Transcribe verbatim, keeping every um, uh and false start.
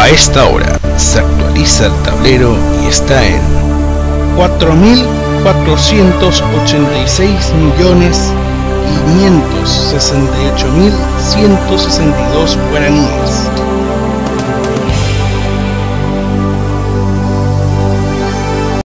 A esta hora se actualiza el tablero y está en cuatro mil cuatrocientos ochenta y seis millones quinientos sesenta y ocho mil ciento sesenta y dos guaraníes.